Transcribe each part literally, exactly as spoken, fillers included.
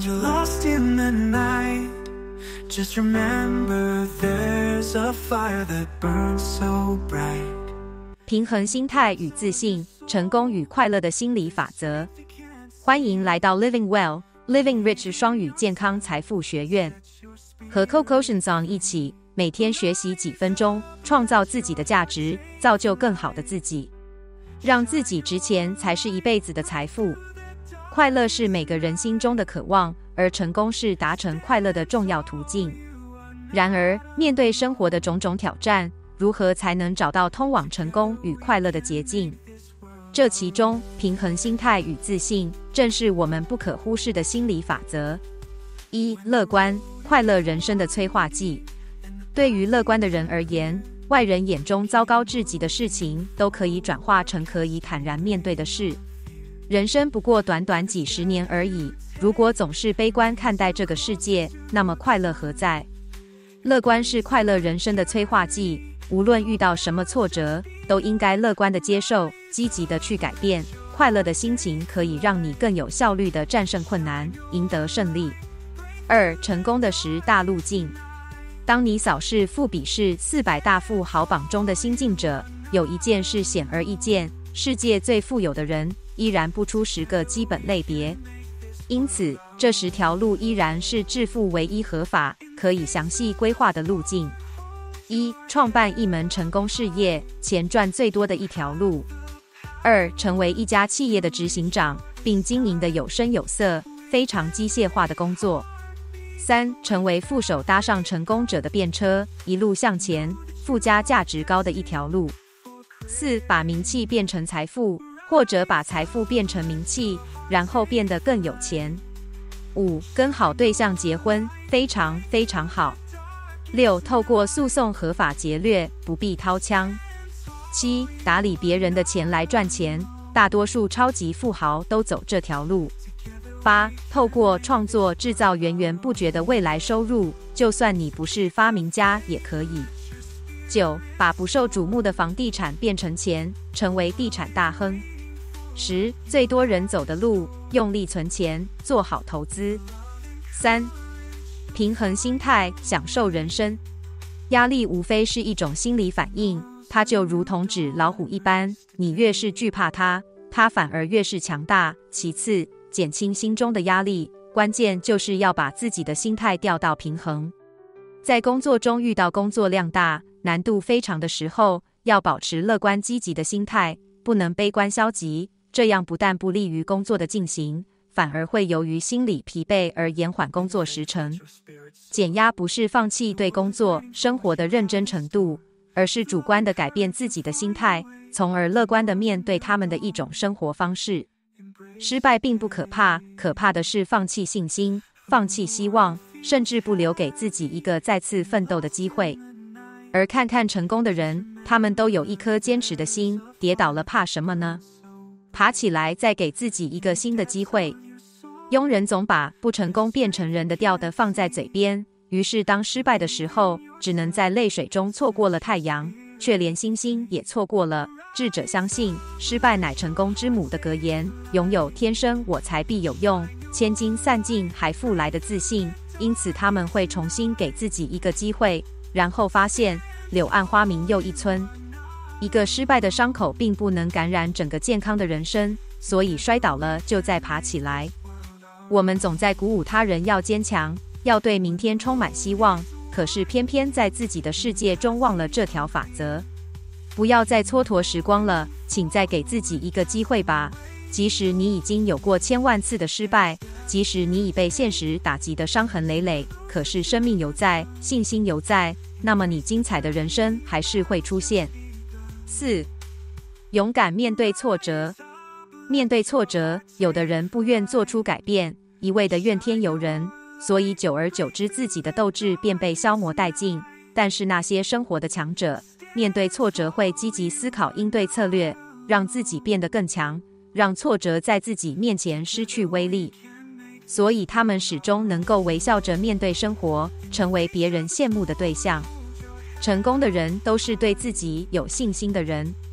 you're lost in the night, just remember there's a fire that burns so bright. 平衡心态与自信，成功与快乐的心理法则。欢迎来到 Living Well, Living Rich 双语健康财富学院，和 Coco Shinzong 一起，每天学习几分钟，创造自己的价值，造就更好的自己，让自己值钱才是一辈子的财富。快乐是每个人心中的渴望，而成功是达成快乐的重要途径。然而，面对生活的种种挑战，如何才能找到通往成功与快乐的捷径？这其中，平衡心态与自信，正是我们不可忽视的心理法则。一、乐观，快乐人生的催化剂。对于乐观的人而言，外人眼中糟糕至极的事情，都可以转化成可以坦然面对的事。人生不过短短几十年而已，如果总是悲观看待这个世界，那么快乐何在？乐观是快乐人生的催化剂，无论遇到什么挫折，都应该乐观的接受，积极的去改变。快乐的心情可以让你更有效率的战胜困难，赢得胜利。二、成功的十大路径。当你扫视富比士四百大富豪榜中的新进者，有一件事显而易见，世界最富有的人依然不出十个基本类别。因此，这十条路依然是致富唯一合法、可以详细规划的路径。一、创办一门成功事业，钱赚最多的一条路。二、成为一家企业的执行长，并经营得有声有色，非常机械化的工作。三、成为副手搭上成功者的便车，一路向前，附加价值高的一条路。四、把名气变成财富，或者把财富变成名气，然后变得更有钱。五、跟好对象结婚，非常非常好。六、透过诉讼合法劫掠，不必掏枪。七、打理别人的钱来赚钱，大多数超级富豪都走这条路。八、透过创作制造源源不绝的未来收入，就算你不是发明家也可以。九、把不受瞩目的房地产变成钱，成为地产大亨。十、最多人走的路，用力存钱，做好投资。三、平衡心态，享受人生。压力无非是一种心理反应，它就如同纸老虎一般，你越是惧怕它，它反而越是强大。其次，减轻心中的压力，关键就是要把自己的心态调到平衡。在工作中遇到工作量大、难度非常的时候，要保持乐观积极的心态，不能悲观消极，这样不但不利于工作的进行，反而会由于心理疲惫而延缓工作时程。减压不是放弃对工作、生活的认真程度，而是主观的改变自己的心态，从而乐观的面对他们的一种生活方式。失败并不可怕，可怕的是放弃信心，放弃希望，甚至不留给自己一个再次奋斗的机会。而看看成功的人，他们都有一颗坚持的心，跌倒了怕什么呢？爬起来，再给自己一个新的机会。庸人总把不成功变成人的调的放在嘴边，于是当失败的时候，只能在泪水中错过了太阳，却连星星也错过了。智者相信失败乃成功之母的格言，拥有天生我材必有用，千金散尽还复来的自信，因此他们会重新给自己一个机会，然后发现柳暗花明又一村。一个失败的伤口并不能感染整个健康的人生，所以摔倒了就再爬起来。我们总在鼓舞他人要坚强，要对明天充满希望，可是偏偏在自己的世界中忘了这条法则。不要再蹉跎时光了，请再给自己一个机会吧。即使你已经有过千万次的失败，即使你已被现实打击得伤痕累累，可是生命犹在，信心犹在，那么你精彩的人生还是会出现。四、勇敢面对挫折。面对挫折，有的人不愿做出改变，一味的怨天尤人，所以久而久之自己的斗志便被消磨殆尽。但是那些生活的强者，面对挫折会积极思考应对策略，让自己变得更强，让挫折在自己面前失去威力。所以他们始终能够微笑着面对生活，成为别人羡慕的对象。成功的人都是对自己有信心的人。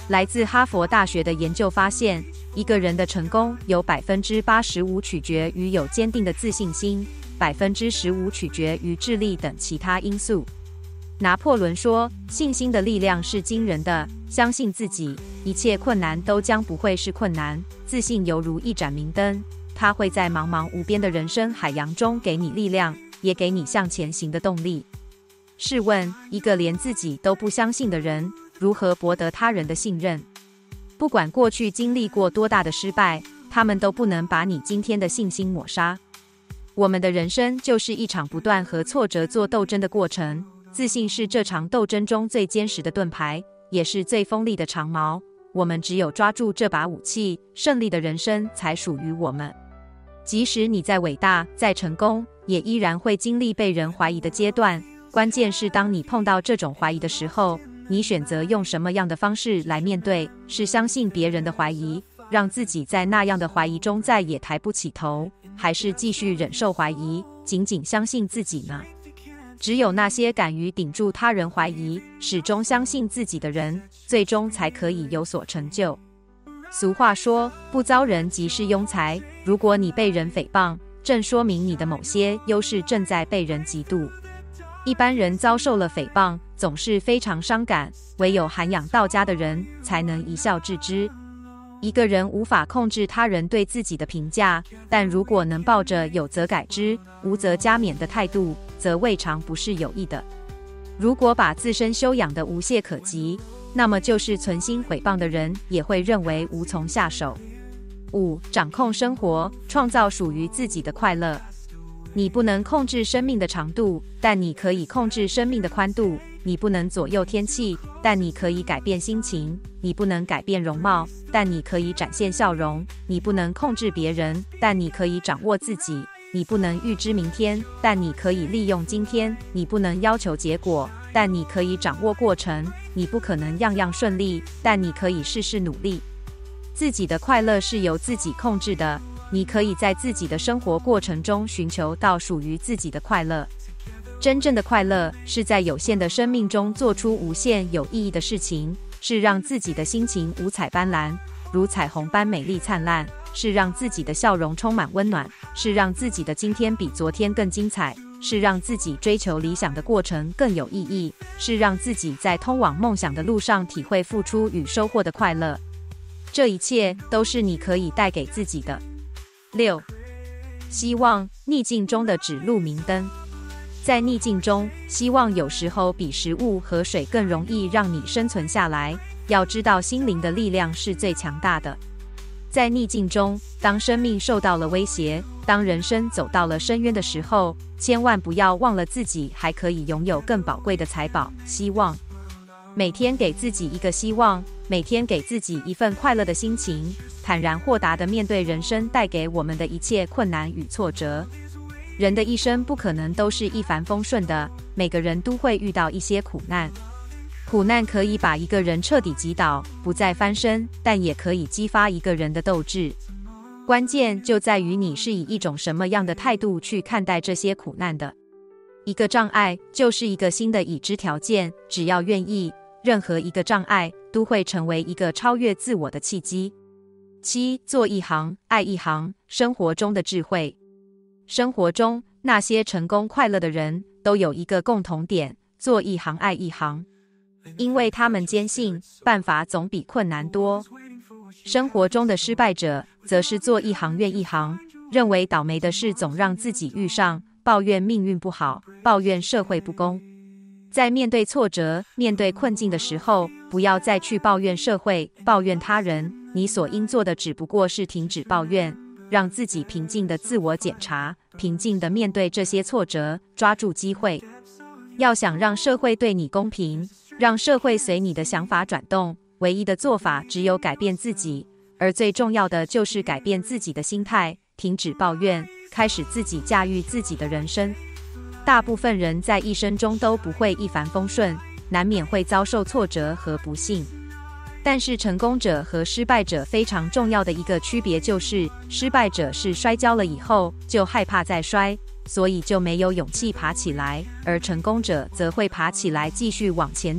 来自哈佛大学的研究发现，一个人的成功有 百分之八十五 取决于有坚定的自信心， 百分之十五 取决于智力等其他因素。拿破仑说，信心的力量是惊人的，相信自己，一切困难都将不会是困难。自信犹如一盏明灯，它会在茫茫无边的人生海洋中给你力量，也给你向前行的动力。试问，一个连自己都不相信的人，如何博得他人的信任？不管过去经历过多大的失败，他们都不能把你今天的信心抹杀。我们的人生就是一场不断和挫折做斗争的过程，自信是这场斗争中最坚实的盾牌，也是最锋利的长矛。我们只有抓住这把武器，胜利的人生才属于我们。即使你再伟大、再成功，也依然会经历被人怀疑的阶段。关键是当你碰到这种怀疑的时候，你选择用什么样的方式来面对？是相信别人的怀疑，让自己在那样的怀疑中再也抬不起头，还是继续忍受怀疑，紧紧相信自己呢？只有那些敢于顶住他人怀疑，始终相信自己的人，最终才可以有所成就。俗话说，不遭人即是庸才。如果你被人诽谤，正说明你的某些优势正在被人嫉妒。一般人遭受了诽谤，总是非常伤感，唯有涵养到家的人才能一笑置之。一个人无法控制他人对自己的评价，但如果能抱着有则改之，无则加勉的态度，则未尝不是有益的。如果把自身修养的无懈可击，那么就是存心诽谤的人也会认为无从下手。五、掌控生活，创造属于自己的快乐。你不能控制生命的长度，但你可以控制生命的宽度。你不能左右天气，但你可以改变心情。你不能改变容貌，但你可以展现笑容。你不能控制别人，但你可以掌握自己。你不能预知明天，但你可以利用今天。你不能要求结果，但你可以掌握过程。你不可能样样顺利，但你可以事事努力。自己的快乐是由自己控制的，你可以在自己的生活过程中寻求到属于自己的快乐。真正的快乐是在有限的生命中做出无限有意义的事情，是让自己的心情五彩斑斓，如彩虹般美丽灿烂，是让自己的笑容充满温暖，是让自己的今天比昨天更精彩，是让自己追求理想的过程更有意义，是让自己在通往梦想的路上体会付出与收获的快乐。这一切都是你可以带给自己的。六、希望，逆境中的指路明灯。在逆境中，希望有时候比食物和水更容易让你生存下来。要知道，心灵的力量是最强大的。在逆境中，当生命受到了威胁，当人生走到了深渊的时候，千万不要忘了自己还可以拥有更宝贵的财宝——希望。每天给自己一个希望，每天给自己一份快乐的心情，坦然豁达地面对人生带给我们的一切困难与挫折。人的一生不可能都是一帆风顺的，每个人都会遇到一些苦难。苦难可以把一个人彻底击倒，不再翻身，但也可以激发一个人的斗志。关键就在于你是以一种什么样的态度去看待这些苦难的。一个障碍就是一个新的已知条件，只要愿意，任何一个障碍都会成为一个超越自我的契机。七、做一行，爱一行，生活中的智慧。生活中，那些成功快乐的人都有一个共同点：做一行爱一行。因为他们坚信，办法总比困难多。生活中的失败者，则是做一行怨一行，认为倒霉的事总让自己遇上，抱怨命运不好，抱怨社会不公。在面对挫折、面对困境的时候，不要再去抱怨社会、抱怨他人，你所应做的只不过是停止抱怨，让自己平静地自我检查，平静地面对这些挫折，抓住机会。要想让社会对你公平，让社会随你的想法转动，唯一的做法只有改变自己，而最重要的就是改变自己的心态，停止抱怨，开始自己驾驭自己的人生。大部分人在一生中都不会一帆风顺，难免会遭受挫折和不幸。但是成功者和失败者非常重要的一个区别就是，失败者是摔跤了以后就害怕再摔，所以就没有勇气爬起来，而成功者则会爬起来继续往前走，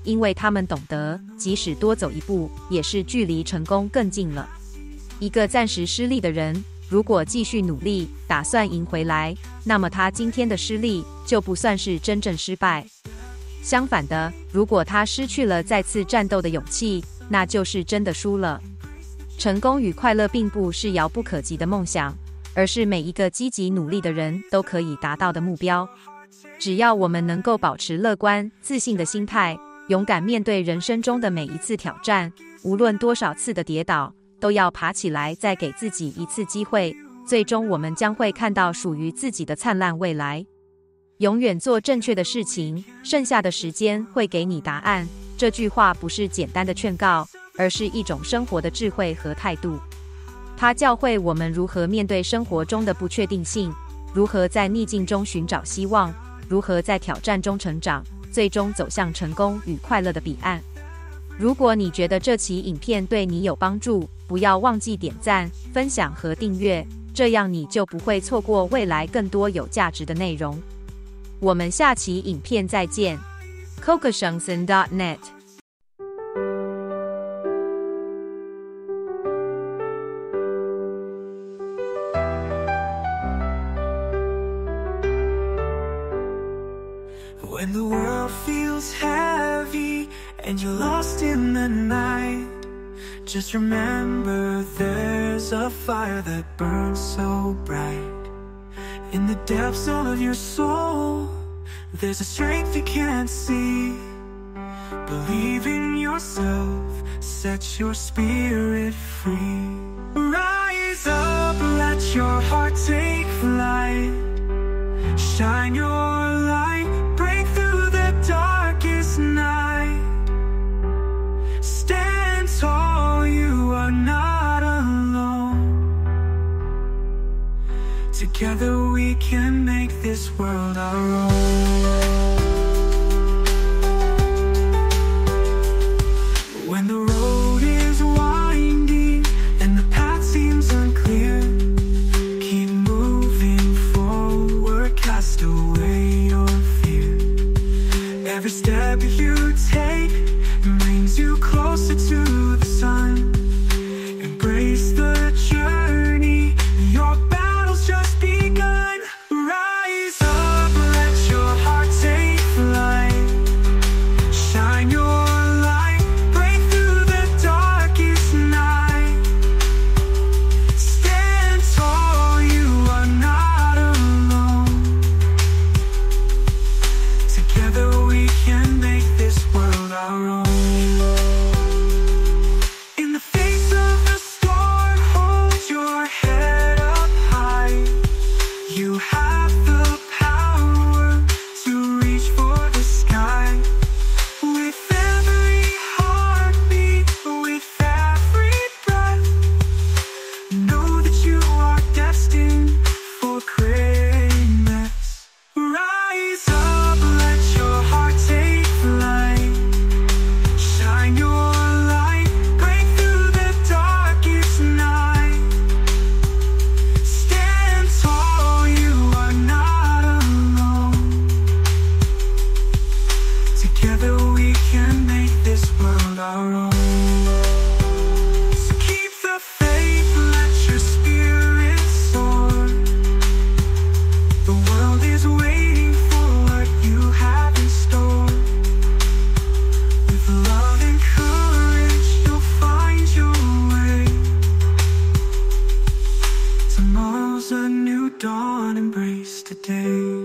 因为他们懂得，即使多走一步，也是距离成功更近了。一个暂时失利的人，如果继续努力，打算赢回来，那么他今天的失利就不算是真正失败。相反的，如果他失去了再次战斗的勇气，那就是真的输了。成功与快乐并不是遥不可及的梦想，而是每一个积极努力的人都可以达到的目标。只要我们能够保持乐观、自信的心态，勇敢面对人生中的每一次挑战，无论多少次的跌倒，都要爬起来，再给自己一次机会。最终，我们将会看到属于自己的灿烂未来。永远做正确的事情，剩下的时间会给你答案。这句话不是简单的劝告，而是一种生活的智慧和态度。它教会我们如何面对生活中的不确定性，如何在逆境中寻找希望，如何在挑战中成长，最终走向成功与快乐的彼岸。如果你觉得这期影片对你有帮助，不要忘记点赞、分享和订阅，这样你就不会错过未来更多有价值的内容。我们下期影片再见。Kokosungsen dot net When the world feels heavy and you're lost in the night, just remember there's a fire that burns so bright. In the depths of your soul, there's a strength you can't see. Believe in yourself, set your spirit free. Rise up, let your heart take flight. Shine your light, break through the darkest night. Stand tall, you are not alone. Together we can make this world our own. When the road is winding and the path seems unclear, keep moving forward, cast away your fear. Every step you take brings you closer to the sun. Embrace the journey, your battle's just begun. Rise up, let your heart take flight. Shine your light, break through the darkest night. Stand tall, you are not alone. Together we can make this world our own. In the face of the storm, hold your head up high. You have the power to reach for the sky. With every heartbeat, with every breath, know that you are destined for greatness. Rise up, let your heart take flight. Shine your light, break through the darkest night. Stand tall, you are not alone. Together we can make this world our own. So keep the faith, let your spirit soar. The world is waiting for what you have in store. With love and courage, you'll find your way. Tomorrow's a new dawn, embrace today.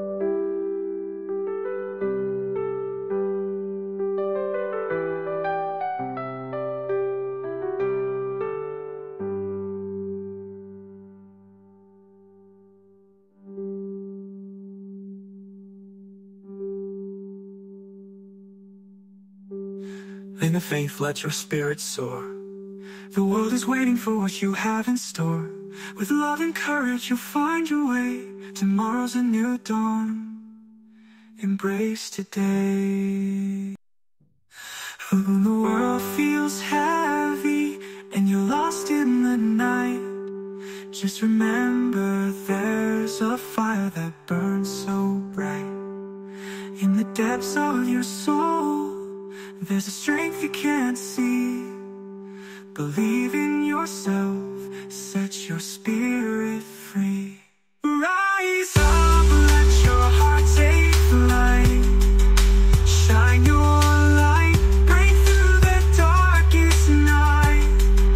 In the faith, let your spirit soar. The world is waiting for what you have in store. With love and courage, you'll find your way. Tomorrow's a new dawn. Embrace today. When the world feels heavy and you're lost in the night, just remember there's a fire that burns so bright. In the depths of your soul, There's a strength you can't see. Believe in yourself, set your spirit free. Rise up, let your heart take flight. Shine your light, break through the darkest night.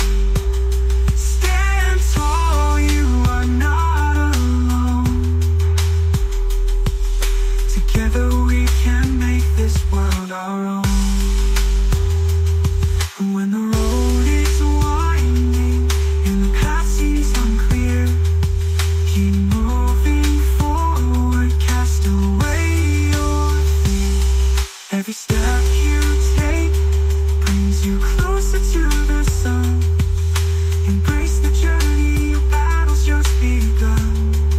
Stand tall, you are not alone. Together we can make this world our own. And when the road is winding and the path seems unclear, keep moving forward, cast away your fear. Every step you take brings you closer to the sun. Embrace the journey, your battle's just begun.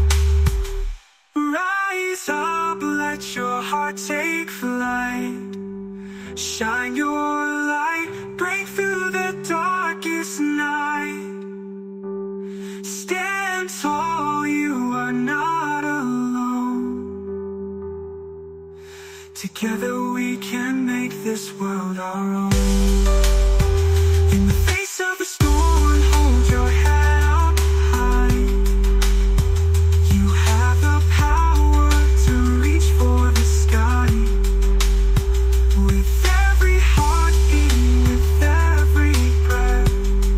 Rise up, let your heart take flight. Shine your light, break through the darkest night. Stand tall, you are not alone. Together we can make this world our own. In the face of the storm, hold your head up high. You have the power to reach for the sky. With every heartbeat, with every breath,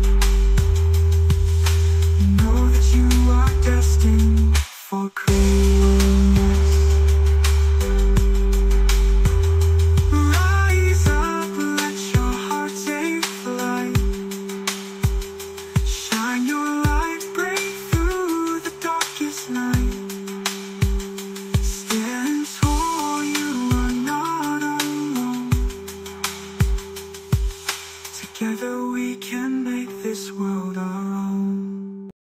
know that you are destined for greatness. Rise up, let your heart take flight. Shine your light, break through the darkest night. Stand tall, you are not alone. Together we can make this world our